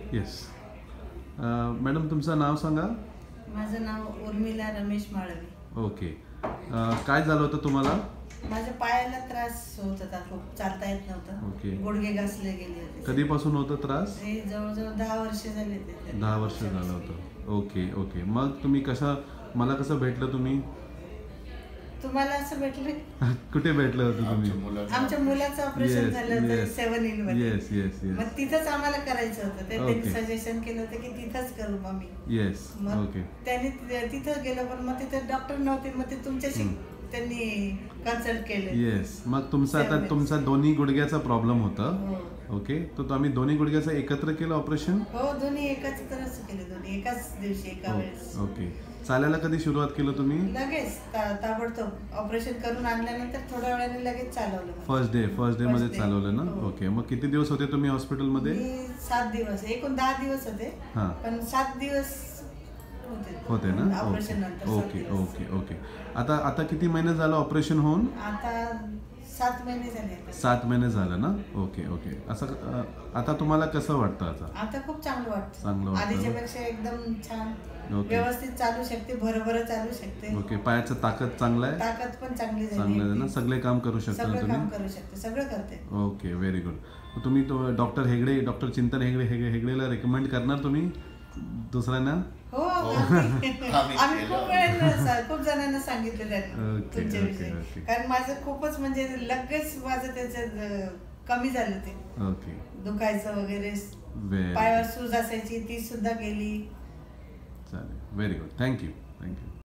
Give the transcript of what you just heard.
Yes. Madam तुमचं नाव सांगा. माझं नाव उर्मिला रमेश माळवी. ओके. काय झालं होतं तुम्हाला? माझ्या पायाला त्रास होत होता, खूप चालता येत नव्हतं. ओके. गुडघे घासले गेले होते. कधीपासून होतं त्रास? हे जवळजवळ 10 वर्ष झाले. 10 वर्ष झालं होतं. Okay okay. मग तुम्ही मला कसं भेटलं तुम्ही? तुम्हाला असं भेटले? कुठे भेटलं होतं तुम्ही? आमच्या मुलाचं ऑपरेशन झालं होतं 7 in मध्ये. Yes yes yes. मग तिथंच आम्हाला करायचं होतं. त्यांनी सजेशन केलं होतं की तिथंच करू मम्मी. येस. ओके. त्यांनी तिथं गेलं, पण मग तिथे डॉक्टर नव्हते. मग ते तुमच्याशी त्यांनी कन्सल्ट केलं. येस. मग तुमचा दोन्ही गुडघ्याचा प्रॉब्लेम होता. ओके. तर आम्ही दोन्ही गुडघ्याचं एकत्र केलं ऑपरेशन? हो, दोन्ही एकत्रच केले. दोन्ही एकाच दिवशी, एका वेळेस. ओके. चालायला कधी सुरुवात केलं तुम्ही? लगेच ताबडतोब ऑपरेशन करून आणल्यानंतर थोड्या वेळाने लगेच चालवलं. फर्स्ट डे मध्ये चालवलं ना? ओके. मग किती दिवस होते तुम्ही हॉस्पिटलमध्ये? 7 दिवस. एकूण 10 दिवस होते, पण 7 दिवस होते ना? ऑपरेशन नंतर. Okay okay okay. आता किती महिने झालं ऑपरेशन होऊन? आता 7 महिने झाले. 7 महिने झालं ना? Okay okay. असं आता तुम्हाला कसं वाटतं? आता खूप चांगलं वाटतं. चांगलं वाटतं. आधीच्या पेक्षा एकदम छान, व्यवस्थित चालू शकते, भरभर चालू शकते. ओके. पायाचं ताकद चांगलं आहे? ताकद पण चांगली आहे ना? सगळे काम करू शकता तुम्ही? सगळं काम करू शकते, सगळं करते. Okay, very good. तुम्ही डॉक्टर चिंतन हेगडेला रेकमेंड करणार तुम्ही दुसऱ्यांना? हो, आम्ही खूप जणांना सांगितलं त्यांनी तुमच्याविषयी. कारण माझं खूपच म्हणजे लगेच माझं त्याच्यात कमी झालं ते. ओके. दुखायचं वगैरे, पायावर सूज असायची ती सुद्धा गेली. चालेल. Very good. थँक्यू.